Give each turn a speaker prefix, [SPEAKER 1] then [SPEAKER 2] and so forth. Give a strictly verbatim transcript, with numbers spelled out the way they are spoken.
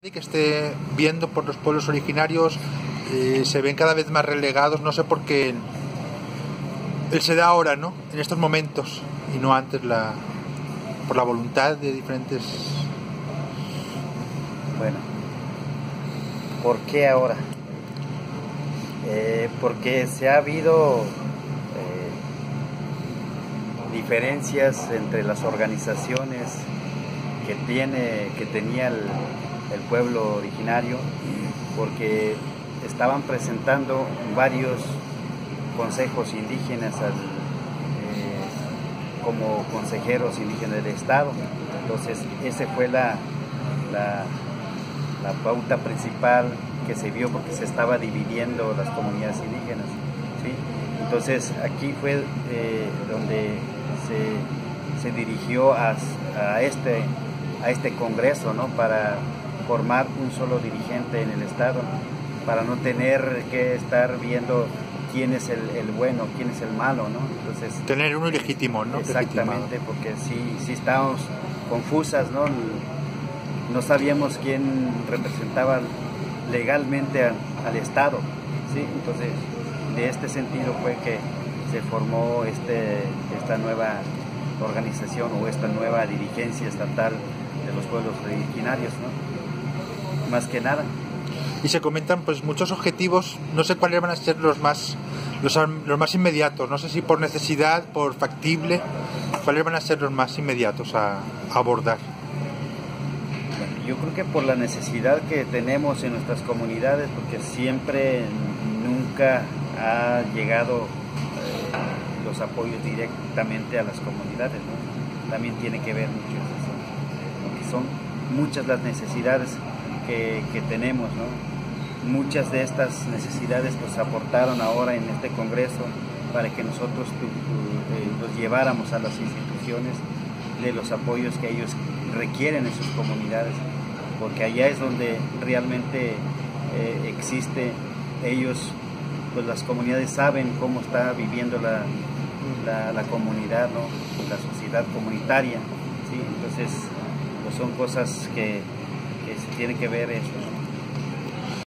[SPEAKER 1] que esté viendo por los pueblos originarios eh, se ven cada vez más relegados, no sé por qué él se da ahora, ¿no? En estos momentos y no antes, la por la voluntad de diferentes.
[SPEAKER 2] Bueno, ¿por qué ahora? Eh, porque se ha habido eh, diferencias entre las organizaciones que tiene que tenía el, el pueblo originario, porque estaban presentando varios consejos indígenas al, eh, como consejeros indígenas del Estado. Entonces esa fue la, la, la pauta principal que se vio, porque se estaba dividiendo las comunidades indígenas, ¿sí? Entonces aquí fue eh, donde se, se dirigió a, a, este, a este congreso, ¿no? Para formar un solo dirigente en el Estado, para no tener que estar viendo quién es el, el bueno, quién es el malo, ¿no? Entonces,
[SPEAKER 1] tener uno ilegítimo, ¿no?
[SPEAKER 2] Exactamente, porque sí, sí estábamos confusas, ¿no? No sabíamos quién representaba legalmente al, al Estado, ¿sí? Entonces, de este sentido fue que se formó este, esta nueva organización o esta nueva dirigencia estatal de los pueblos originarios, ¿no? Más que nada.
[SPEAKER 1] Y se comentan pues muchos objetivos, no sé cuáles van a ser los más los, los más inmediatos, no sé si por necesidad, por factible, cuáles van a ser los más inmediatos a, a abordar.
[SPEAKER 2] Bueno, yo creo que por la necesidad que tenemos en nuestras comunidades, porque siempre, nunca ha llegado eh, los apoyos directamente a las comunidades, ¿no? También tiene que ver mucho eso, porque son muchas las necesidades que, que tenemos, ¿no? Muchas de estas necesidades nos aportaron ahora en este congreso para que nosotros tu, tu, eh, los lleváramos a las instituciones de los apoyos que ellos requieren en sus comunidades, porque allá es donde realmente eh, existe, ellos, pues las comunidades saben cómo está viviendo la, la, la comunidad, ¿no? La sociedad comunitaria, ¿sí? Entonces pues son cosas que, que se tienen que ver esto.